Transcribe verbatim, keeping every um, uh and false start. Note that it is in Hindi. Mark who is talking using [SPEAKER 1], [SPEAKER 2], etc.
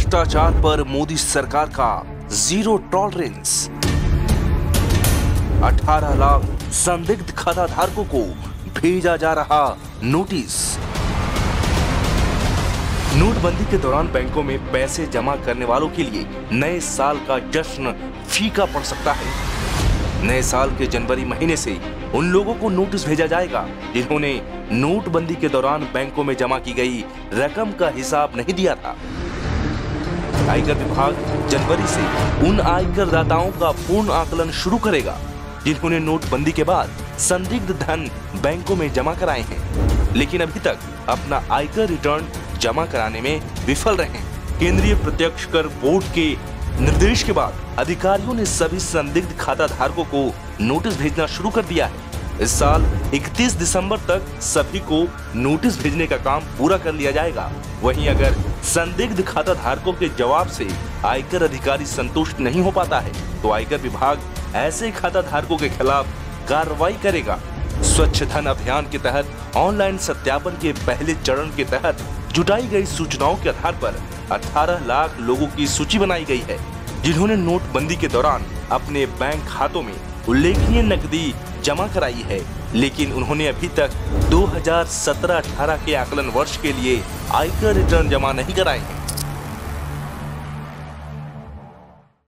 [SPEAKER 1] भ्रष्टाचार पर मोदी सरकार का जीरो टॉलरेंस। अठारह लाख संदिग्ध खाता धारकों को भेजा जा रहा नोटिस। नोटबंदी के दौरान बैंकों में पैसे जमा करने वालों के लिए नए साल का जश्न फीका पड़ सकता है। नए साल के जनवरी महीने से उन लोगों को नोटिस भेजा जाएगा जिन्होंने नोटबंदी के दौरान बैंकों में जमा की गई रकम का हिसाब नहीं दिया था। आयकर विभाग जनवरी से उन आयकर दाताओं का पूर्ण आकलन शुरू करेगा जिन्होंने नोटबंदी के बाद संदिग्ध धन बैंकों में जमा कराए हैं, लेकिन अभी तक अपना आयकर रिटर्न जमा कराने में विफल रहे हैं। केंद्रीय प्रत्यक्ष कर बोर्ड के निर्देश के बाद अधिकारियों ने सभी संदिग्ध खाता धारकों को नोटिस भेजना शुरू कर दिया है। इस साल इकतीस दिसंबर तक सभी को नोटिस भेजने का काम पूरा कर लिया जाएगा। वहीं अगर संदिग्ध खाता धारकों के जवाब से आयकर अधिकारी संतुष्ट नहीं हो पाता है तो आयकर विभाग ऐसे खाता धारकों के खिलाफ कार्रवाई करेगा। स्वच्छ धन अभियान के तहत ऑनलाइन सत्यापन के पहले चरण के तहत जुटाई गई सूचनाओं के आधार पर अठारह लाख लोगों की सूची बनाई गई है जिन्होंने नोटबंदी के दौरान अपने बैंक खातों में उल्लेखनीय नकदी जमा कराई है, लेकिन उन्होंने अभी तक दो हज़ार सत्रह अठारह के आकलन वर्ष के लिए आयकर रिटर्न जमा नहीं कराए हैं।